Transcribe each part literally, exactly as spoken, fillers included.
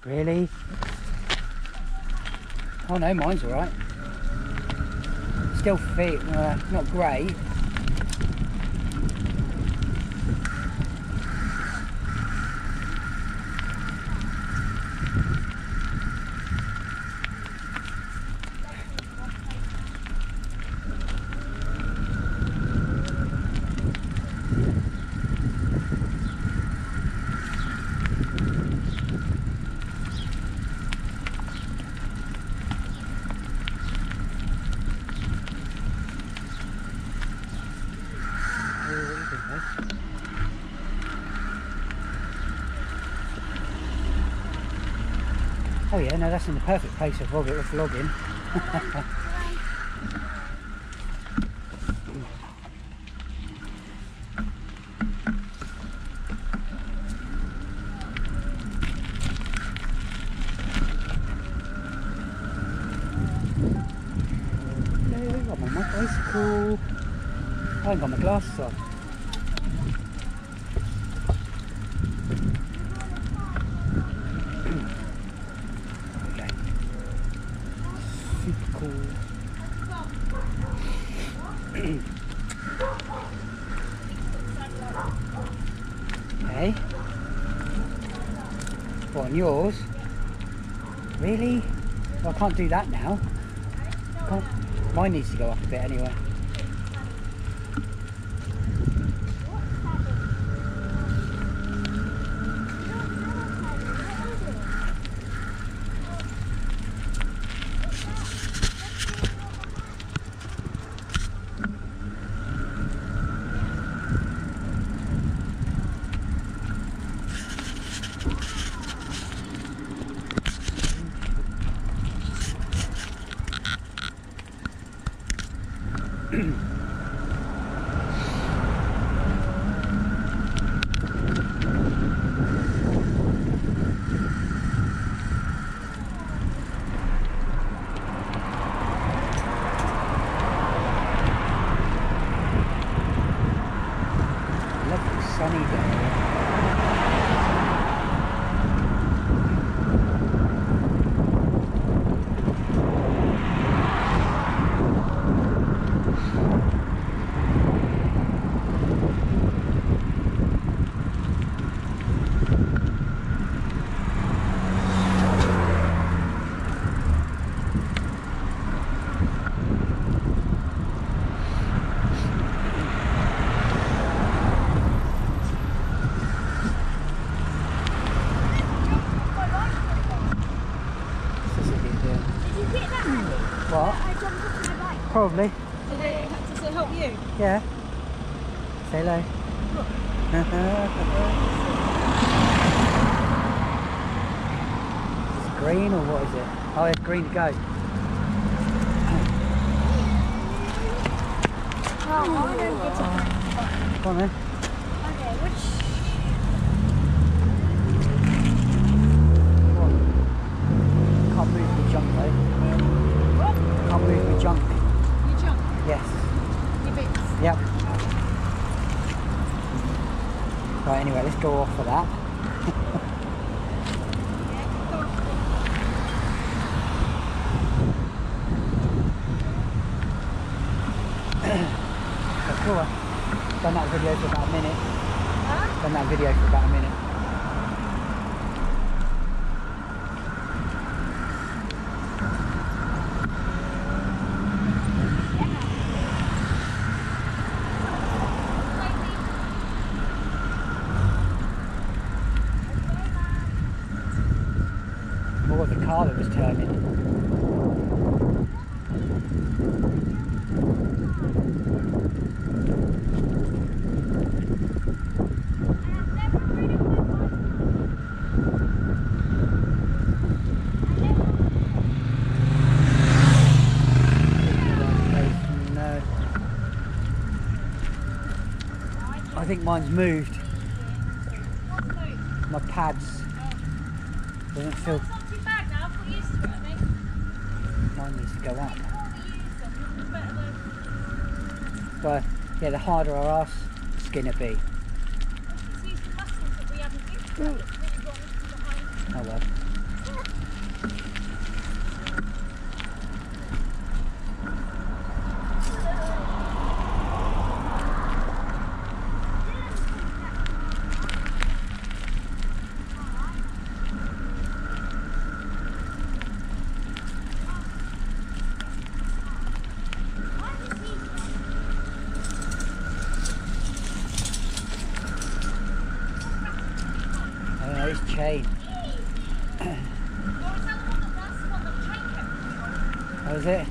Really? Oh no, mine's alright. Still fit, uh, not great. Oh yeah, no, that's in the perfect place to vlog it with vlogging. Hello, I'm on my bicycle. I haven't got my glasses on. Okay. What, on yours? Really? Well, I can't do that now. Can't. Mine needs to go up a bit anyway. Sunny day. What? I jumped off my bike. Probably. Did they have to help you? Yeah. Say hello. Is it green or what is it? Oh, it's green to go. Oh, I don't get it. Come on then. Okay, which... Can't move the junk though. Can't move the junk. You jump? Yes. Your bits? Yep. Right, anyway, let's go off for that. Oh, cool. Done that video for about a minute. Huh? Done that video for about a minute. More the car that was turning. No. I think mine's moved. My pads doesn't feel. Mine needs to go up. But yeah, the harder our ass skin will be. Oh well. it's chain. Oh, is it?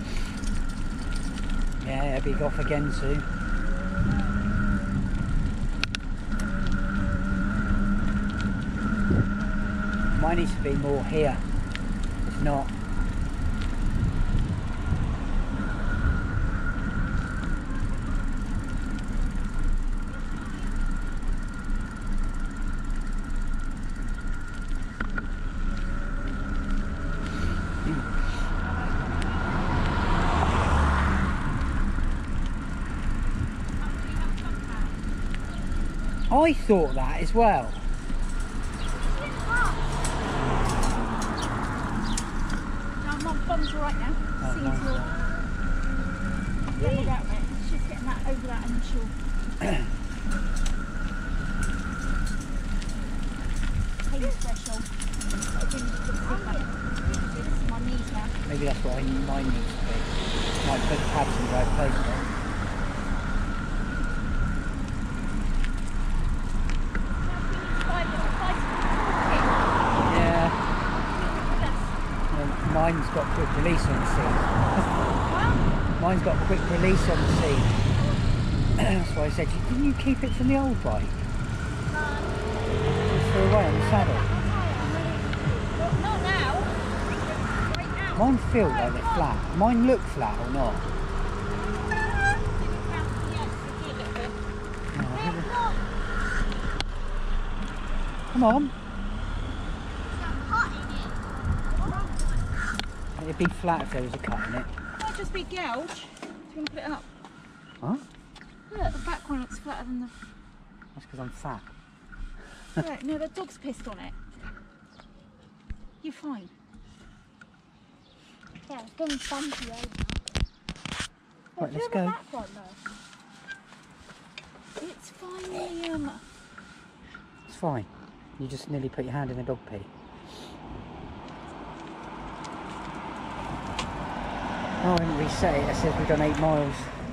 Yeah, it'll be off again soon. Mine needs to be more here. It's not. I thought that as well. No, Mum, Mum's all right now. Oh, Seems mine's all not. leveled out a bit. She's getting that over that initial pain threshold. I've been to the back. This is my knees now. Maybe that's what I, mine needs to be. Might put the pads in the right place though. Mine's got quick release on the seat. Mine's got quick release on the seat. That's why I said, didn't you keep it from the old bike? It's threw away on the saddle. Not now. Right now. Mine feel like they're flat. Mine look flat or not? No, come on. It'd be flat if there was a cut in it. It might just be gouge. Do you want to put it up? Huh? Look, the back one looks flatter than the... That's because I'm fat. Yeah, no, the dog's pissed on it. You're fine. Yeah, it's done bumpy over. Right, let's go. Back one, though. It's fine, Liam. It's fine. You just nearly put your hand in a dog pee. Oh, I didn't reset it. It says we've done eight miles.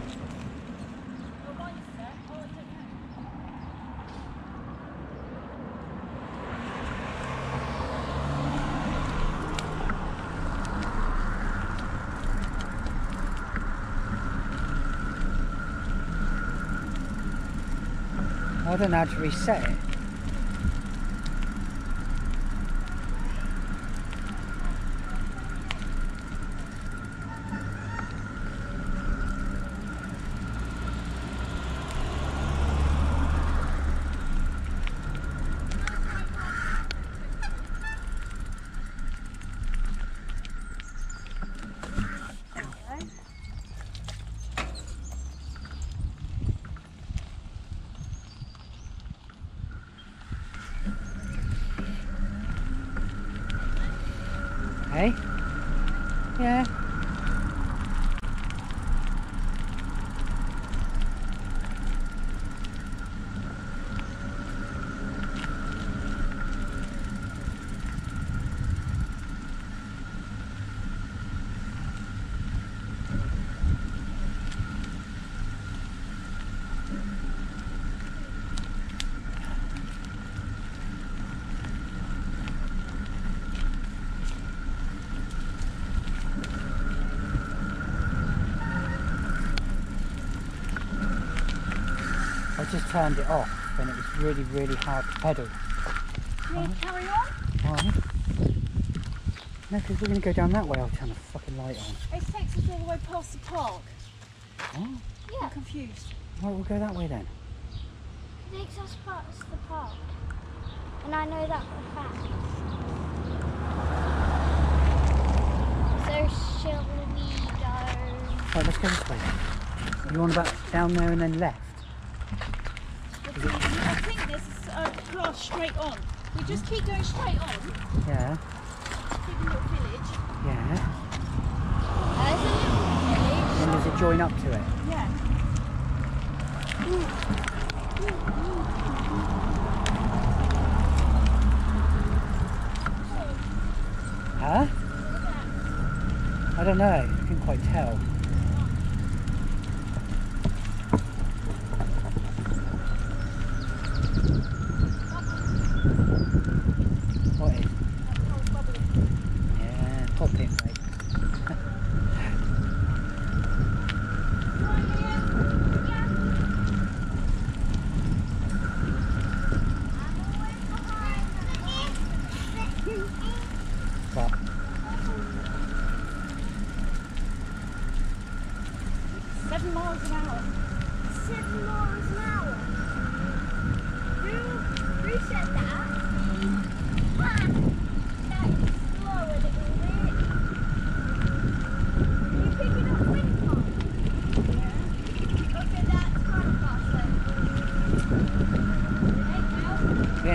I don't know how to reset it. Hey? Yeah. I just turned it off and it was really, really hard to pedal. You want to carry on? Why? No, because we're going to go down that way. I'll turn the fucking light on. It takes us all the way past the park. Oh, Yeah. I'm confused. right, we'll go that way then. It takes us past the park. And I know that for a fact. So shall we go? Right, let's go this way. You want about down there and then left? I think this is a path straight on. We just keep going straight on. Yeah, Keep a little village. yeah. There's a little village. And there's a join up to it. Yeah. Huh? I don't know. I couldn't quite tell.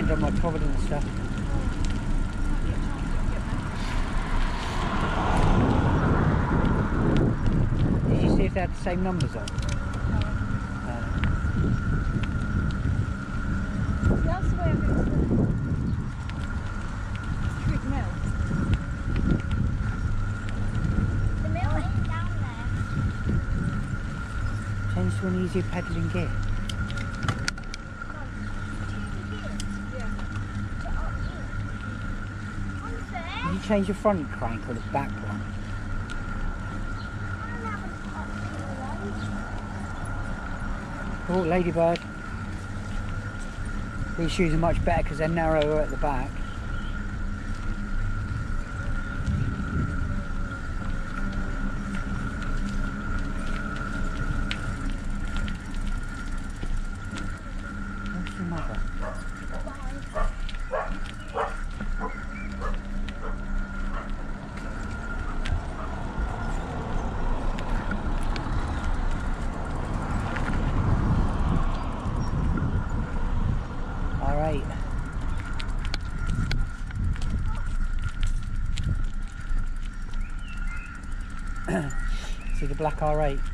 weekend on my Providence stuff. Did you see if they had the same numbers on? Uh, That's the way I go to the Trig Mill. The mill is down there. change to an easier pedalling gear. Did you change your front crank or the back one? Oh, Ladybird. These shoes are much better because they're narrower at the back. Where's your mother? All right. See the black R eight?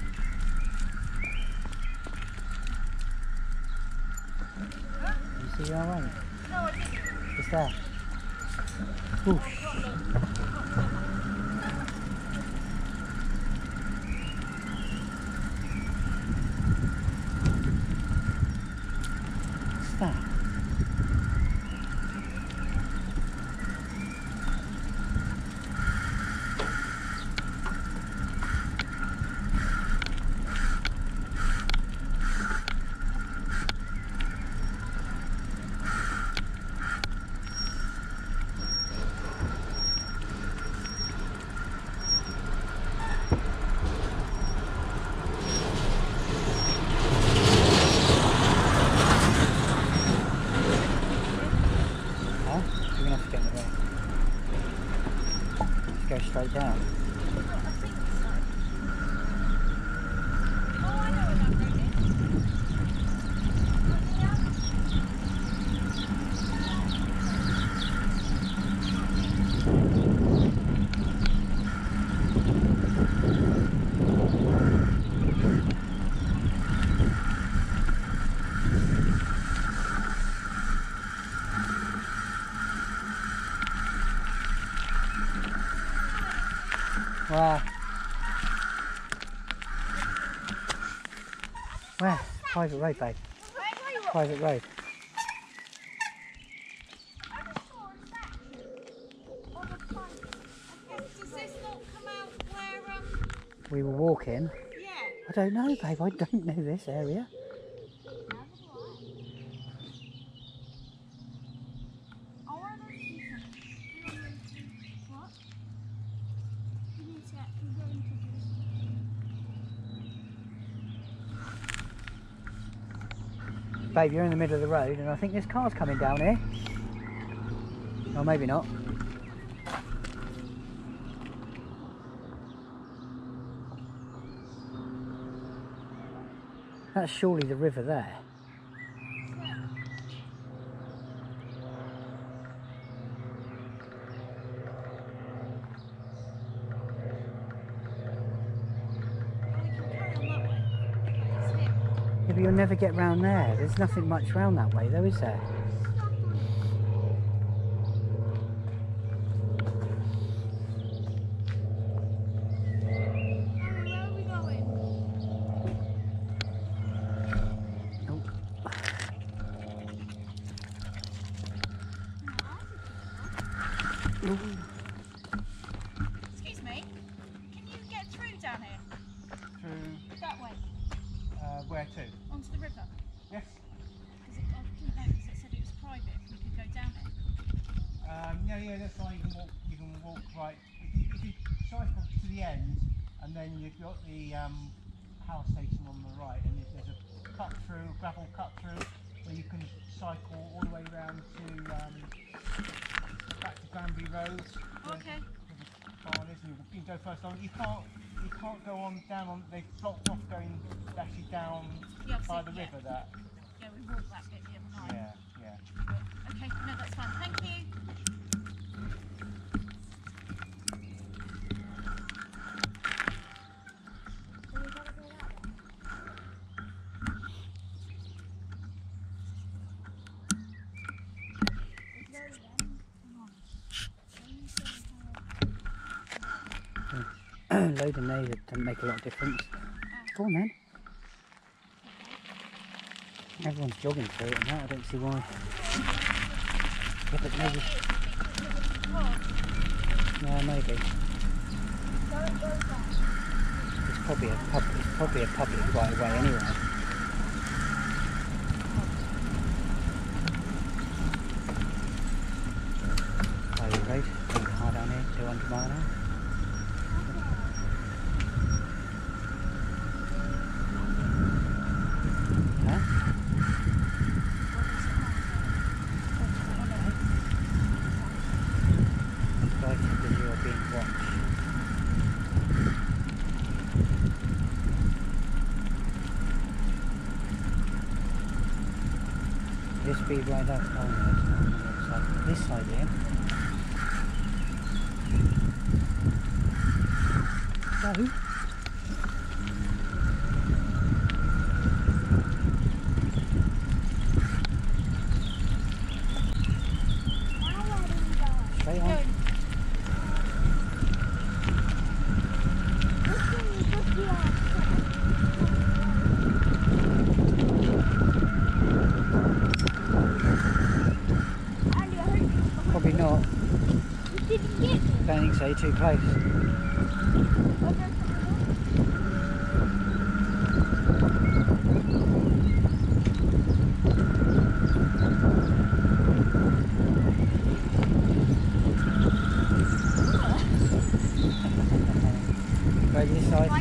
You see the R eight? No, I didn't. It's there. Whoosh. What's that? Huh? You're gonna have to get in the way. Just go straight down. I think so. Oh, I know where that road Where? Where? Private road, babe. Private road. Does this not come out where, um, We were walking. yeah. I don't know, babe. I don't know this area. What? You need to go into this. Babe, you're in the middle of the road and I think this car's coming down here. Or maybe not. That's surely the river there. Yeah, but you'll never get round there. There's nothing much round that way though, is there? Excuse me, can you get through down here? Through That way, uh, where to? onto the river? Yes. Because I didn't know because it said it was private if we could go down it. Um, yeah, yeah, that's fine. You can walk. You can walk right. If you, if you cycle to the end, and then you've got the um, power station on the right, and there's a cut through, gravel cut through, where you can cycle all the way round to um, back to Granby Road. Okay. Barn is, and you can go first on. You can't. You can't go on down on. They've blocked off going actually down Yeah, I've by seen- the yeah. river. That. Yeah, we walked that bit the other night. Yeah. Yeah. actually. But okay, no, that's fine. Thank you. Load and they doesn't make a lot of difference. Go on then. Everyone's jogging through it and that, I don't see why. Yeah, but maybe. Yeah, maybe. It's probably a pub it's probably a public right of way anyway. Highway road, big car down here, two hundred mile an hour. This speed right up, oh no, it's not on the other side. This side here. No. Straight on. Probably not. You didn't get me. Don't think so, you're too close. Go to this side. Like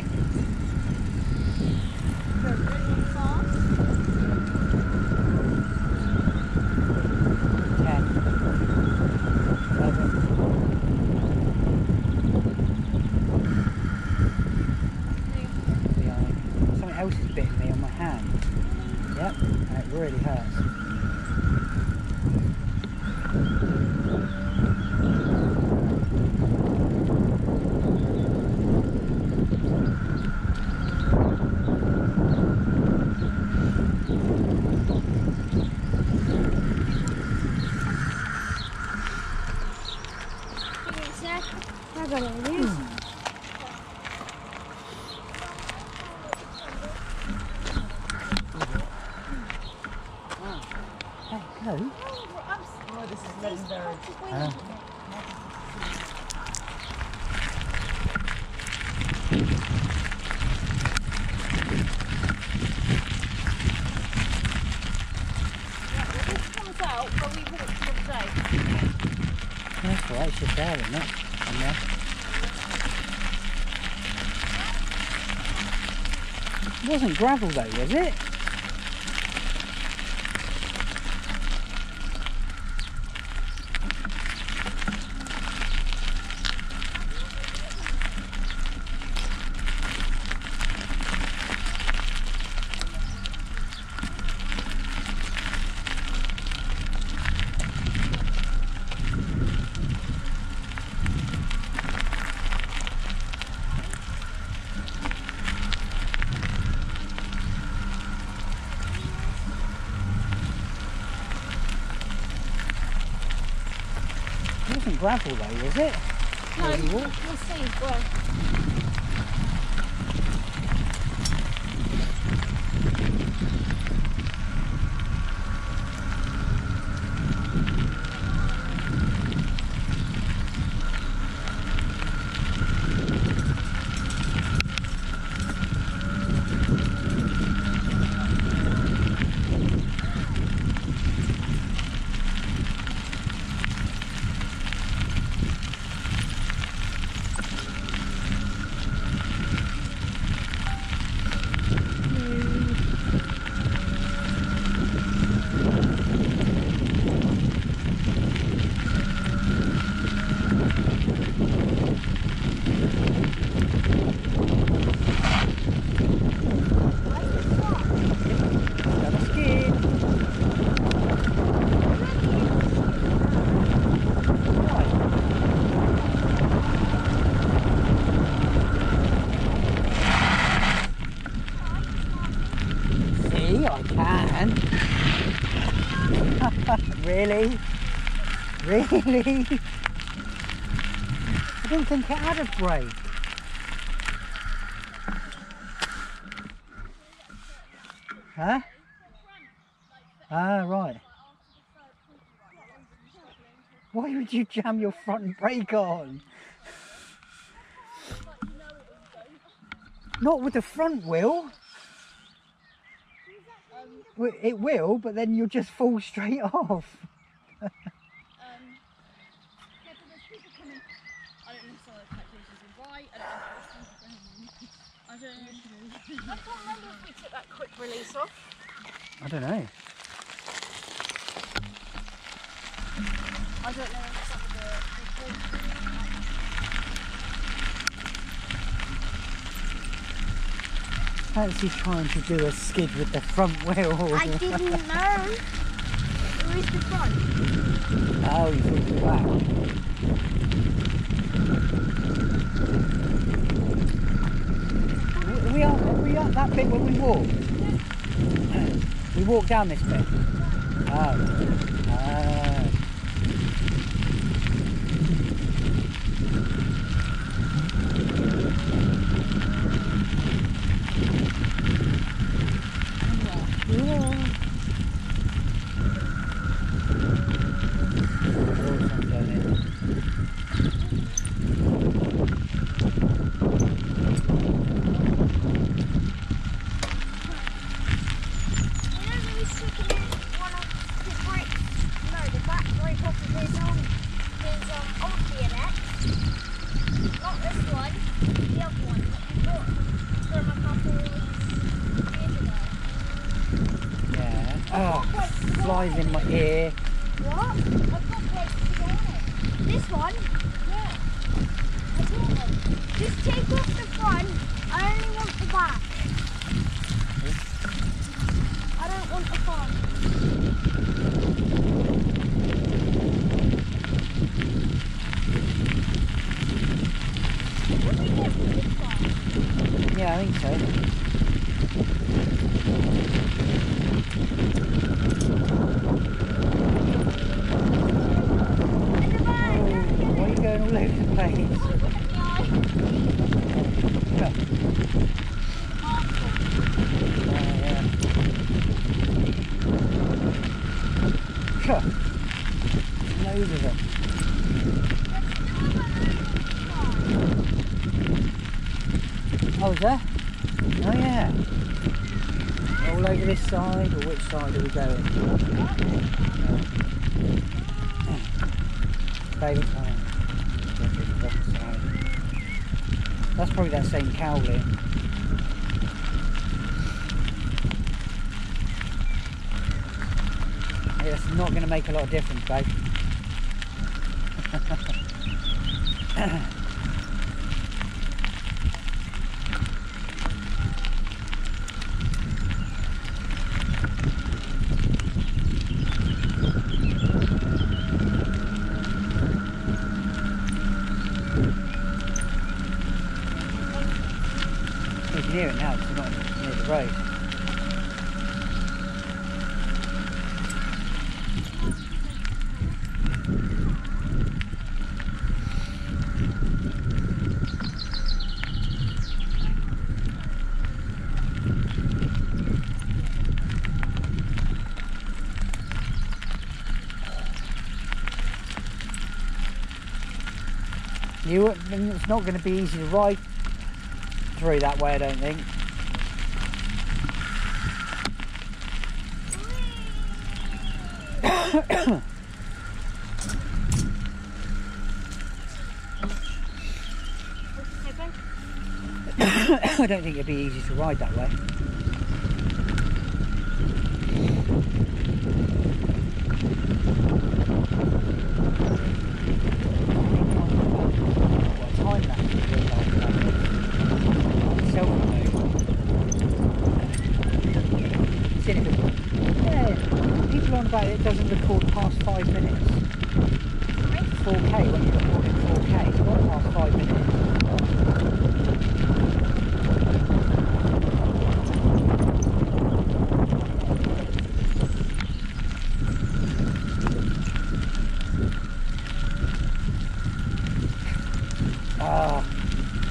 Ten. Eleven. Behind. Something else is bitting me on my hand. Yep, and it really hurts. I got it. This. Hey, hello. oh, this is legendary. Uh, This comes out when we walk for the day. that's alright, it's just there, isn't it? On there. It wasn't gravel though, was it? It wasn't gravel though, was it? No, Where you we'll walk? see. Well, Really? Really? I didn't think it had a brake. Huh? Ah, right. Why would you jam your front brake on? Not with the front wheel. Well, it will, but then you'll just fall straight off. Um, yeah, but there's people coming. I don't know if some of the calculations are right. I don't know if it's I don't know. I can't remember if we took that quick release off. I don't know. I don't know if some of the Fancy trying to do a skid with the front wheel. I didn't know. Where's the front? Oh, you thought the back. Are we, up, are we up that bit when we walked? We walked down this bit. Oh. Ah. Flies in my ear. What? I've got brakes to go on it. This one? Yeah. I don't know. Just take off the front. I only want the back. I don't want the front. What do you get with this one? Yeah, I think so. Why are you going all over the place? Yeah. Yeah. Loads of them. Oh, is there? Oh, yeah. All over this side, or which side are we going? Baby, oh, that's probably that same cowling. Yeah, it's not going to make a lot of difference, babe. You can hear it now because it's not near the road. You, it's not going to be easy to ride through that way, I don't think. I don't think it'd be easy to ride that way. What time that is? Yeah, people on about it doesn't record past five minutes. four K when you're recording four K, it's not past five minutes.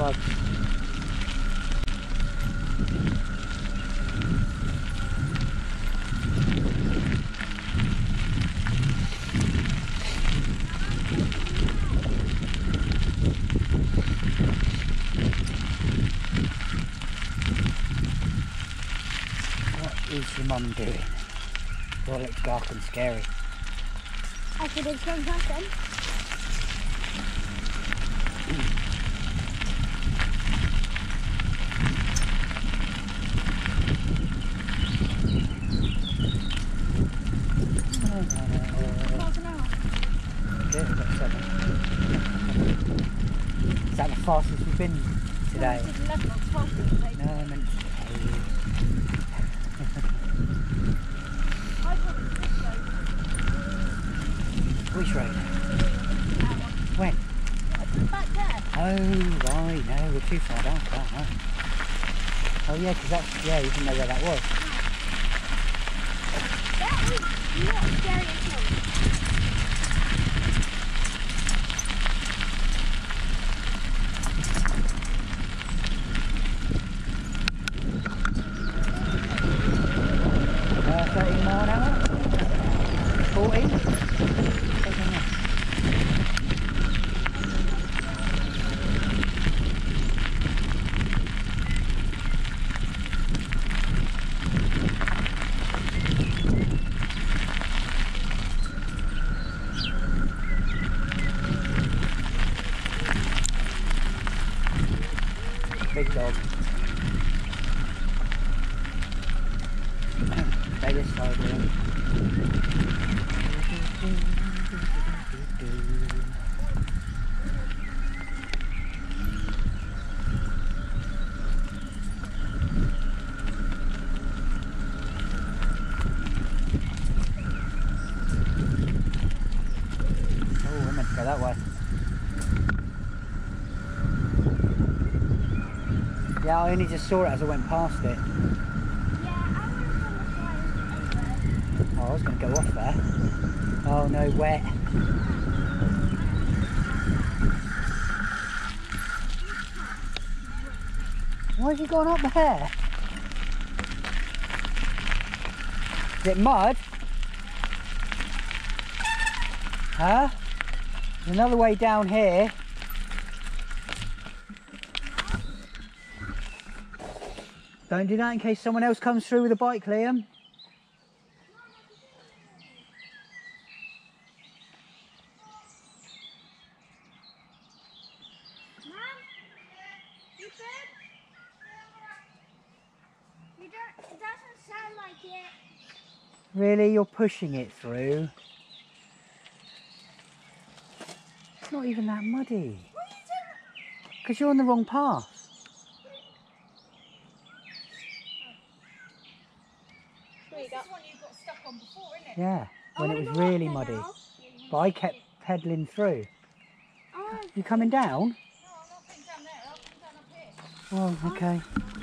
bugs. What is your mum doing? Well, it's dark and scary. I could have done something. Half an hour. Yeah, about seven. Is that the fastest we've been today? It's eleven or twelve today. No, I meant to tell you. I thought it was this road. Which road? That one. When? Back there. Oh, right, no, we're too far down for that, no. Oh yeah, because that's, yeah, you didn't know where that was. That is not scary at all. Uh, thirty mile an hour? forty? Big dog. Stay this side, Liam. Oh, we're meant to go that way. Yeah, I only just saw it as I went past it. Yeah, I would have done the fire. Oh, I was going to go off there. Oh no, wet. Why have you gone up there? Is it mud? Huh? There's another way down here. Don't do that in case someone else comes through with a bike, Liam. Mom? You good? You don't, it doesn't sound like it. Really? You're pushing it through? It's not even that muddy. What are you doing? Because you're on the wrong path. This is one you got stuck on before, isn't it? Yeah, when I it wanna was go up really there muddy. now. But I kept pedalling through. Oh, You coming down? No, I'm not going down there. I'm going down up here. Oh, okay.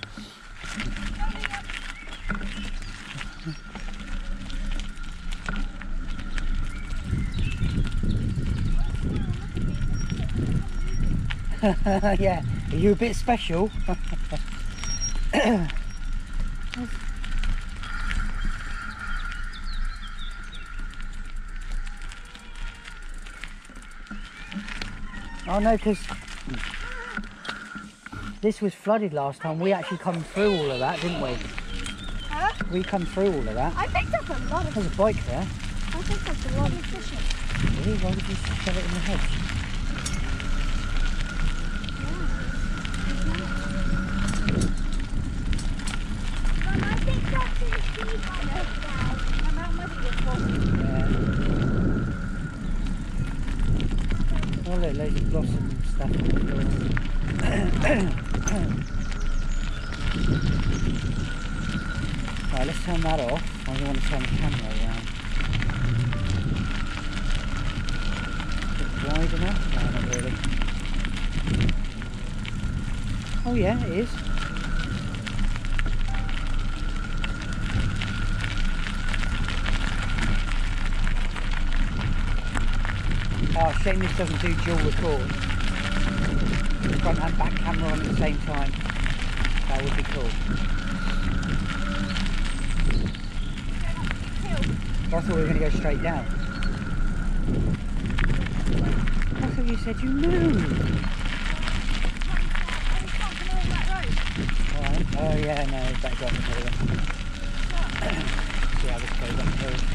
Yeah, are you a bit special? Oh no, because this was flooded last time. We actually come through all of that, didn't we? huh? We come through all of that. I picked up a lot of There's a bike there. I picked up a lot of fishing. Really? Why did you shove it in the hedge? Mum, I picked up some sea butter now. I'm out muddy this one. Yeah. Oh look, loads of blossom and stuff on the floor. Right, let's turn that off. I don't want to turn the camera around. Is it wide enough? No, not really. Oh yeah, it is. Oh, shame this doesn't do dual record. front and back camera on at the same time. That would be cool. I thought we were going to go straight down. I thought you said you moved. Alright. Oh yeah, no, it's better go up the hill then. See how this goes up the hill.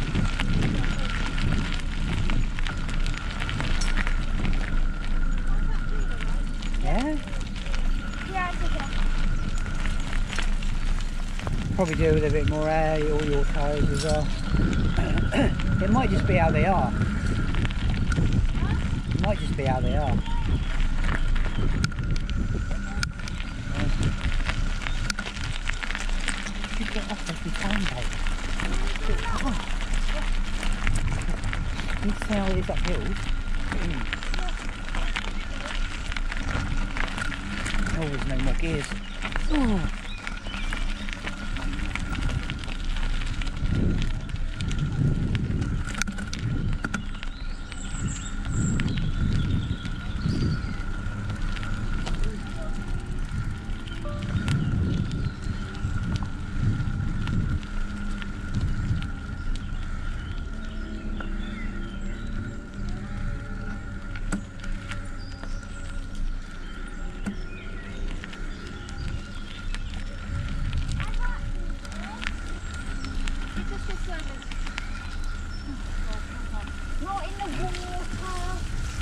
Yeah? Yeah, it's okay. Probably do with a bit more air, all your tyres as well. It might just be how they are. It might just be how they are. You get off every time, babe. Get off. You see how it is uphill? Oh, there's no more gears. Oh. Not in the water.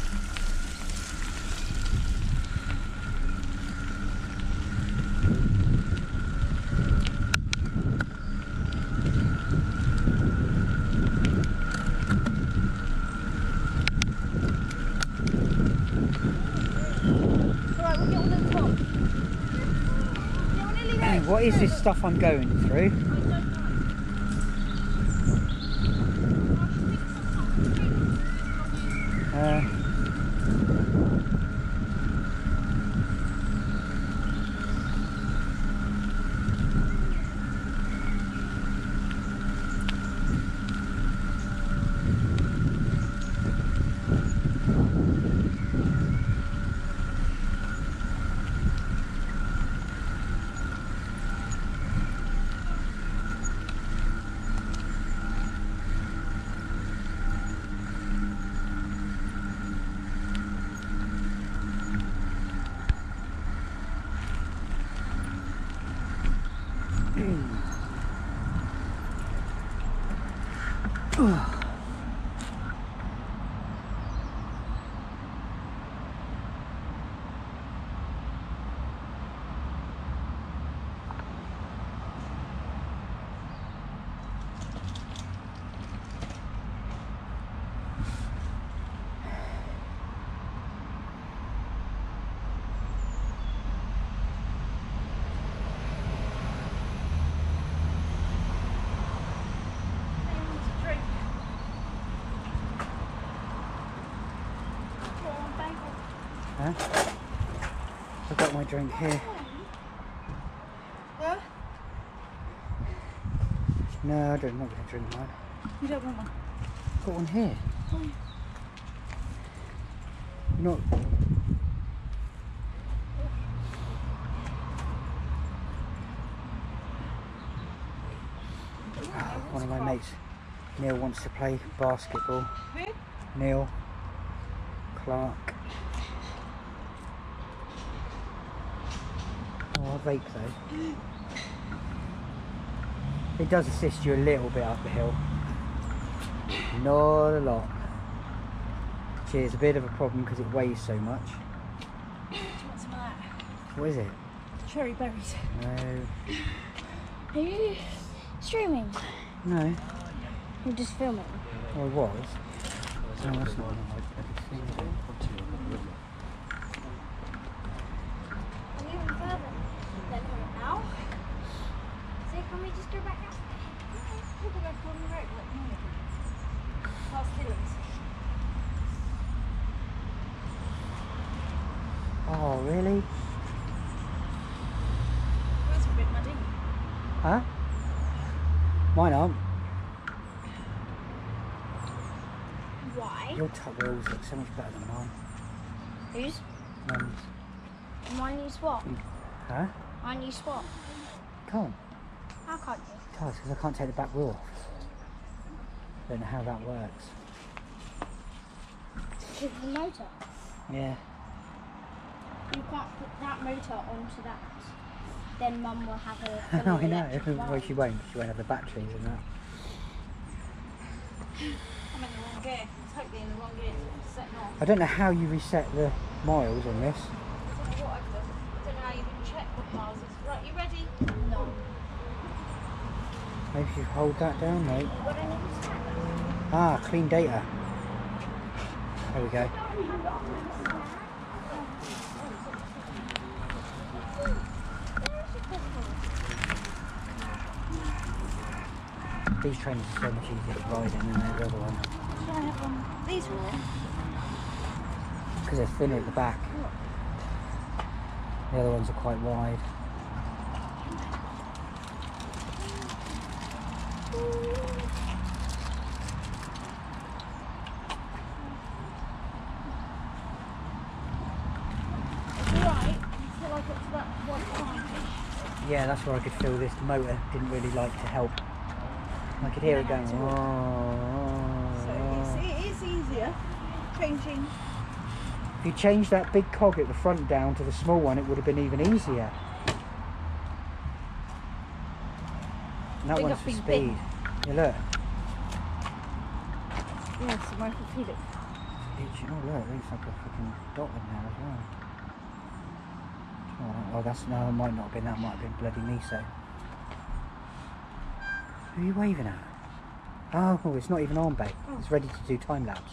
Alright, we'll get on the top. Yeah, we're nearly there. What is this stuff I'm going through? Uh, huh? I've got my drink here. Yeah? No, I don't, I'm not going to drink mine. You don't want one? I've got one here. Not. One of my mates, Neil, wants to play basketball. Who? Neil Clark. Oh, I vape though. It does assist you a little bit up the hill. Not a lot. Which is a bit of a problem because it weighs so much. Do you want some of that? What is it? Cherry berries. No. Are you streaming? No. You're just filming. Well, I was. No, that's not an iPad thing. Are you even further than now? So can we just go back out? We'll go back on the road like normal. Past Hills. Oh, really? Wheels are a bit muddy. Huh? Mine aren't. Why? Your top wheels look so much better than mine. Whose? Mum's. And why you swap? Huh? Why you swap? Can't. How can't you? Can't, because I can't take the back wheel off. Don't know how that works. With the motor. Yeah. You can't put that motor onto that. Then Mum will have a. I know. electric Well, one. she won't. She won't have the batteries and that. I'm in the wrong gear. It's totally in the wrong gear. It's setting off. I don't know how you reset the miles on this. I don't know what I've done. I don't know how you even check what miles it's. Right, you ready? No. Maybe you hold that down, mate. What I need to check. Ah, clean data. There we go. These trains are so much easier to ride in than the other one. Should I have one? These ones? Because they're thinner at the back. The other ones are quite wide. Right, until I get to that one point. Yeah, that's where I could feel this motor didn't really like to help. I could hear it going. So it's, "Oh." it is easier changing. If you change that big cog at the front down to the small one, it would have been even easier. And that Bring one's up for big speed. bin. Yeah, look. Yes, I can feel it. It's, oh look, it looks like a fucking dot in there as well. Oh, oh that's no, it might not have been that. Might have been bloody Miso. Who are you waving at? Oh, it's not on bay. It's ready to do time lapse.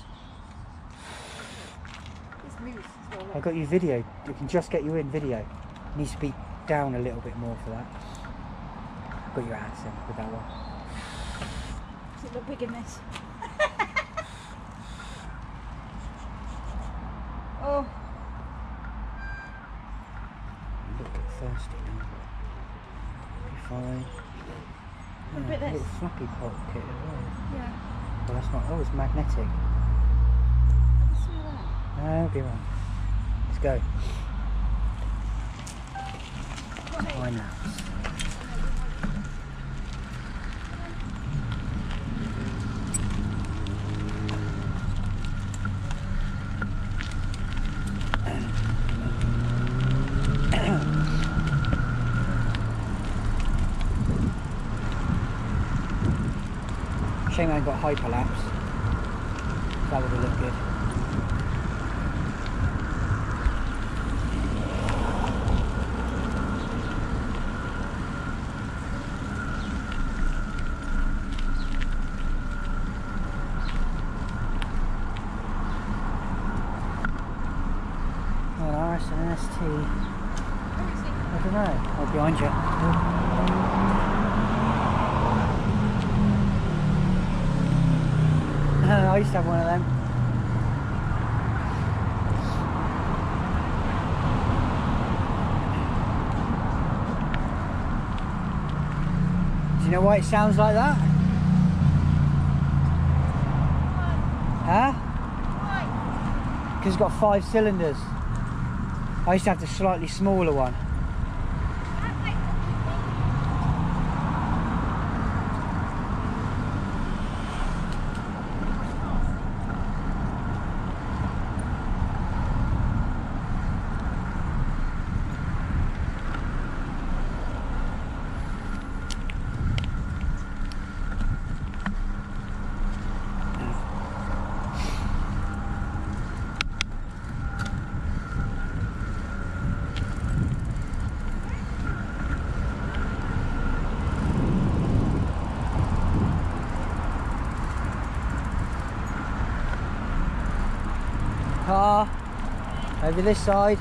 It's loose as well. I got you video. We can just get you in video. It needs to be down a little bit more for that. Got your ass in with that one. Does it look big in this? Oh, A little bit thirsty now, but be fine. Look at Yeah, this. little flappy pop kit as well. yeah. Well, that's not. Oh, it's magnetic. I can see that. No, it'll be right. Let's go. Time lapse. Shame I ain't got hyperlapse. That would have looked good. Well, R S and S T. I don't know. Oh, behind you. I used to have one of them. Do you know why it sounds like that? Huh? Because it's got five cylinders. I used to have the slightly smaller one. Car over this side.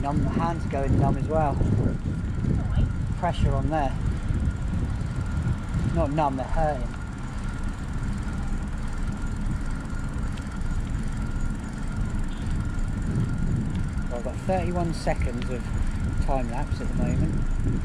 numb, my hands are going numb as well. Pressure on there. Not numb, they're hurting. So I've got thirty-one seconds of time lapse at the moment.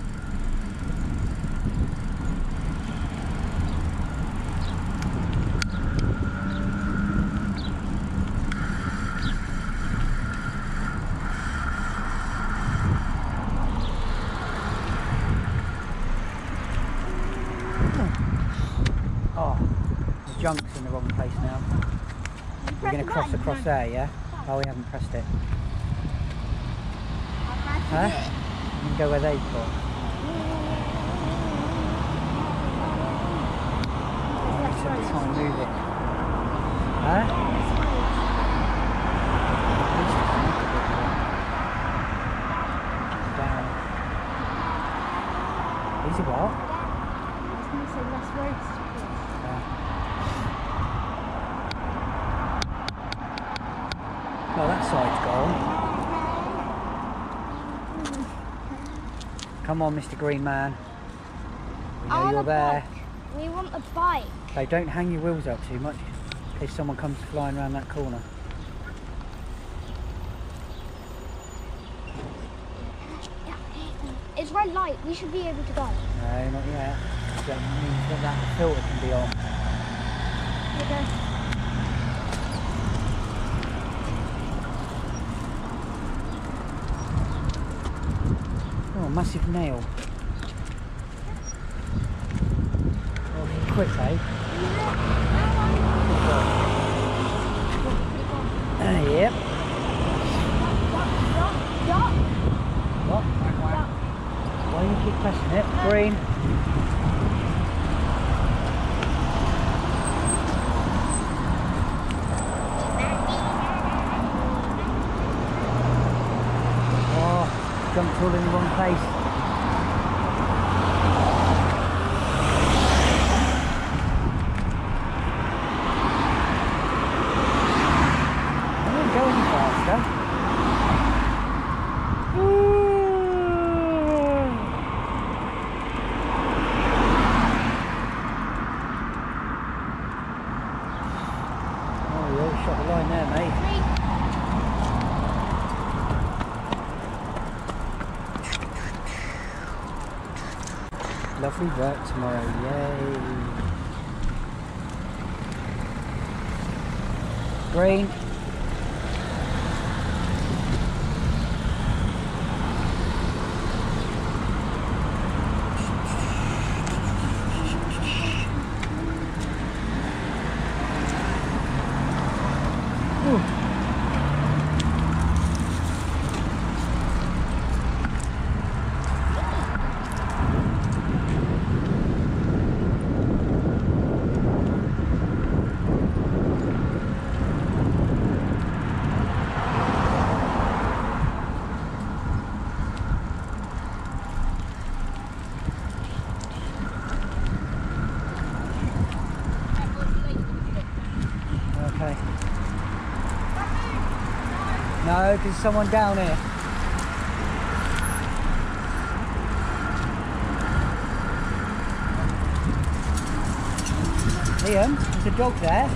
Junk's in the wrong place now. We're going to cross across there, yeah? Oh, we haven't pressed it. Huh? You can go where they've gone. So we try and move it. Huh? Down. Is it what? Oh, that side's gone. Come on, Mister Green Man. We know you're there. We want the bike. Okay, don't hang your wheels up too much in case someone comes flying around that corner. It's red light. We should be able to go. No, not yet. That means that that filter can be on. Okay. Oh, massive nail. Oh, quick, eh? Uh, yep. What? Why do you keep pressing it? Green. Oh, jumped all in the wrong place. I won't go any faster. Shot the line there, mate. Lovely work tomorrow, yay! Green. Okay. No, because there's someone down here. Liam, there's a dog there.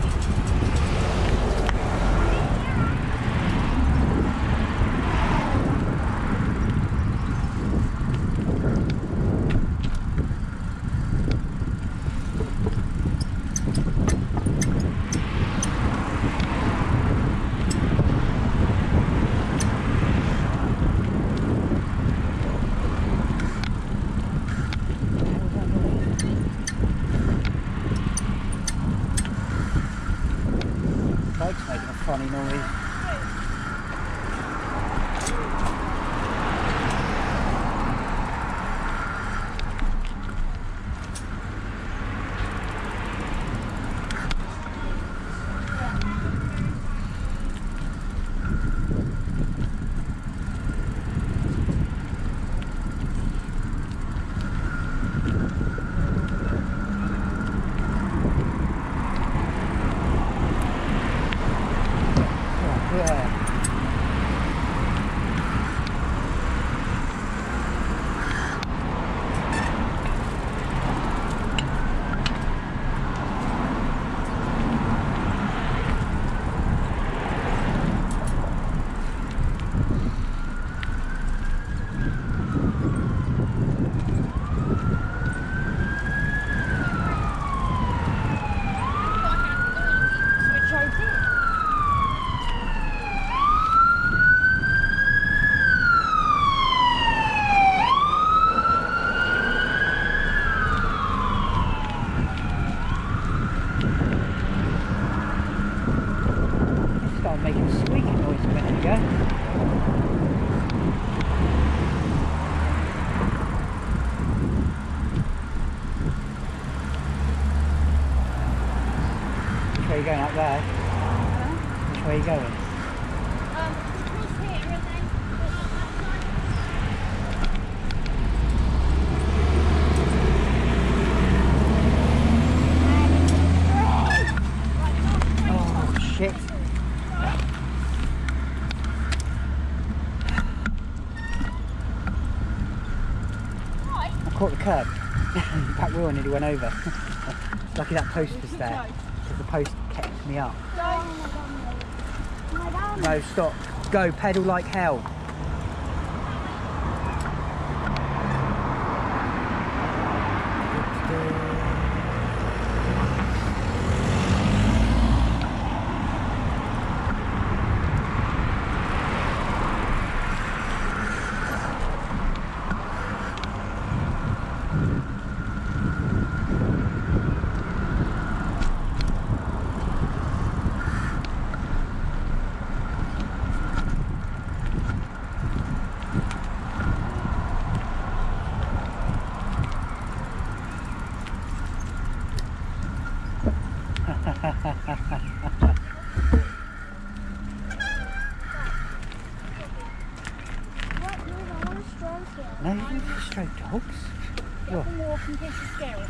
Which way are you going up there? Which way are you going? Um, across here and then on that side. Oh shit. I caught the curb. Back wheel nearly went over. Lucky that post was there, because the post kept me up. No, stop. Go, pedal like hell. No, you don't do stray dogs. Get them walk in case you're scared.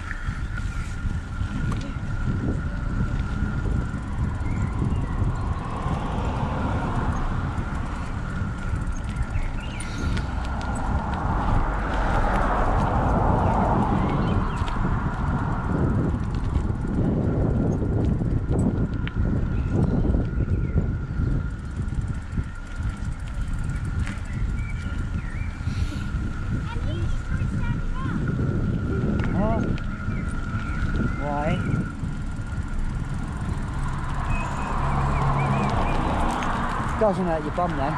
Huh? Why? Doesn't hurt your bum then.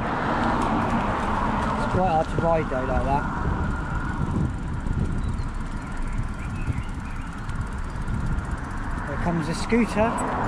It's quite hard to ride though like that. Here comes a scooter.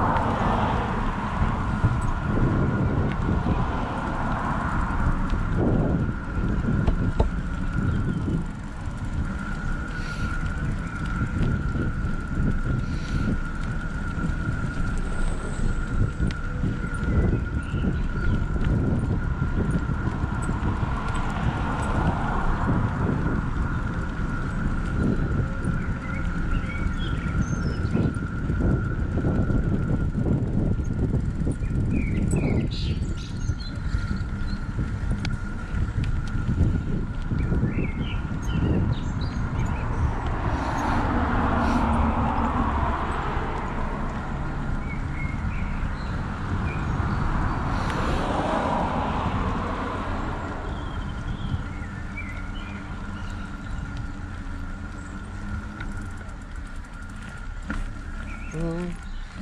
Mm.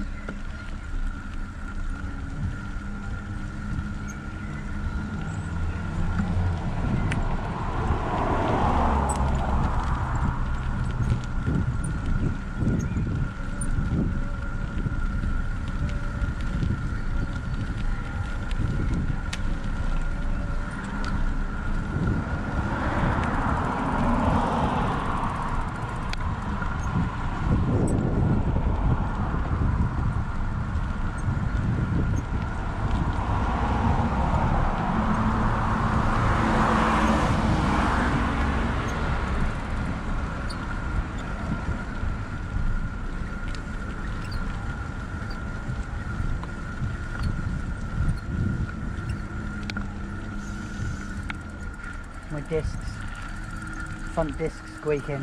My discs, front discs squeaking,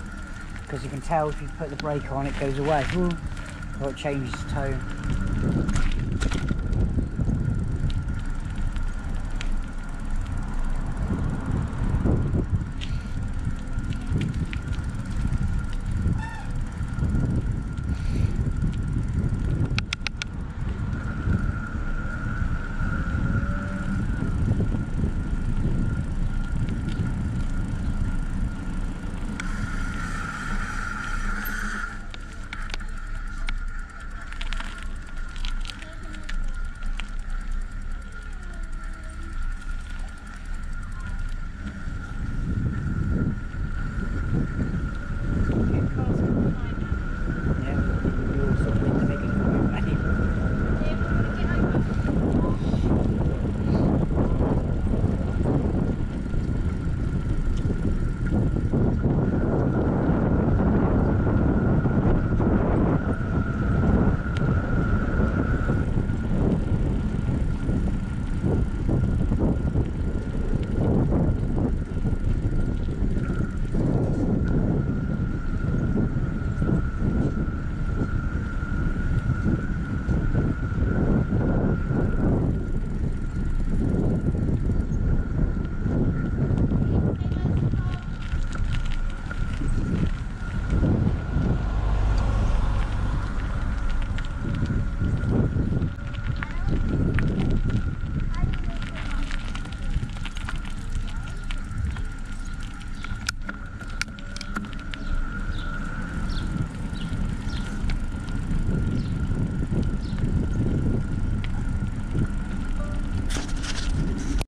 because you can tell if you put the brake on it goes away, or it changes tone.